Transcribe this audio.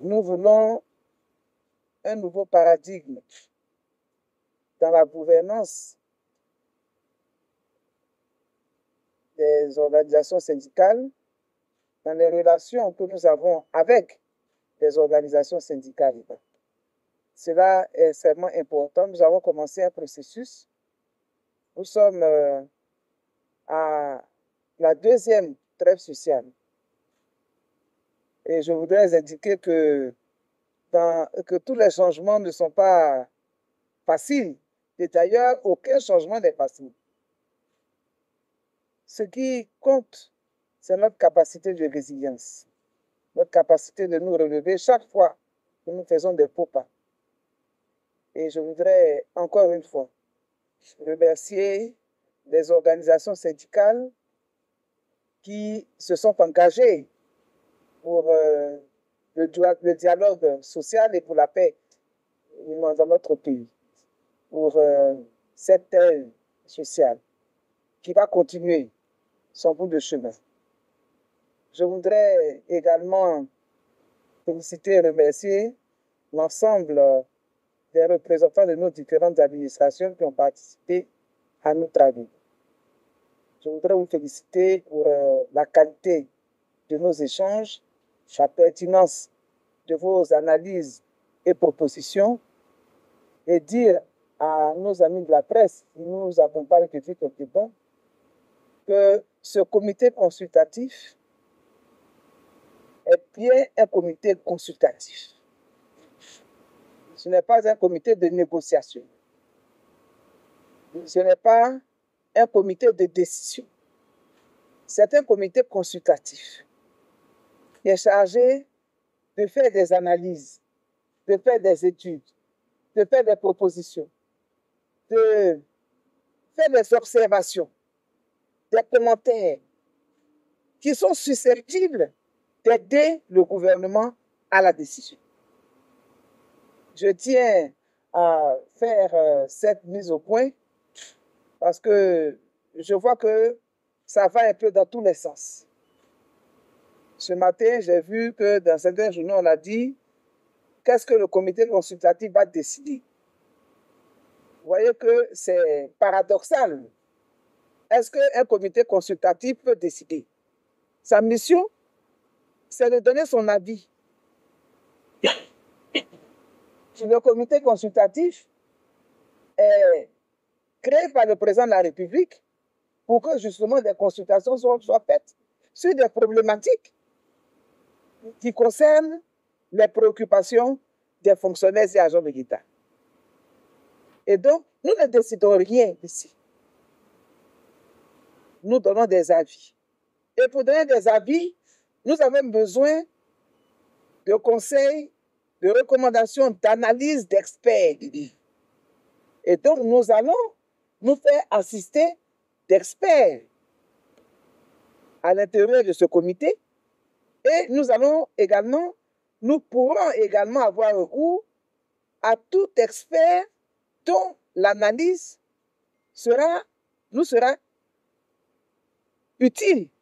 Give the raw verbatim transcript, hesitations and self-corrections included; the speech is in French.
nous voulons un nouveau paradigme dans la gouvernance des organisations syndicales, dans les relations que nous avons avec les organisations syndicales. Cela est extrêmement important. Nous avons commencé un processus. Nous sommes euh, à la deuxième trêve sociale. Et je voudrais indiquer que, dans, que tous les changements ne sont pas faciles. Et d'ailleurs, aucun changement n'est facile. Ce qui compte, c'est notre capacité de résilience, notre capacité de nous relever chaque fois que nous faisons des faux pas. Et je voudrais encore une fois remercier les organisations syndicales qui se sont engagées pour euh, le, le dialogue social et pour la paix dans notre pays, pour euh, cette terre sociale qui va continuer son bout de chemin. Je voudrais également féliciter et remercier l'ensemble des représentants de nos différentes administrations qui ont participé à nos travaux. Je voudrais vous féliciter pour euh, la qualité de nos échanges, la pertinence de vos analyses et propositions, et dire à nos amis de la presse qui nous accompagnent depuis quelque temps que ce comité consultatif est bien un comité consultatif. Ce n'est pas un comité de négociation. Ce n'est pas un comité de décision. C'est un comité consultatif qui est chargé de faire des analyses, de faire des études, de faire des propositions, de faire des observations, des commentaires qui sont susceptibles d'aider le gouvernement à la décision. Je tiens à faire euh, cette mise au point parce que je vois que ça va un peu dans tous les sens. Ce matin, j'ai vu que dans certains journaux, on a dit qu'est-ce que le comité consultatif va décider. Vous voyez que c'est paradoxal. Est-ce qu'un comité consultatif peut décider? Sa mission, c'est de donner son avis. Le comité consultatif est créé par le président de la République pour que justement des consultations soient, soient faites sur des problématiques qui concernent les préoccupations des fonctionnaires et agents de l'État. Et donc, nous ne décidons rien ici. Nous donnons des avis. Et pour donner des avis, nous avons besoin de conseils, de recommandations, d'analyses d'experts. Et donc, nous allons nous faire assister d'experts à l'intérieur de ce comité. Et nous allons également, nous pourrons également avoir recours à tout expert dont l'analyse sera, nous sera utile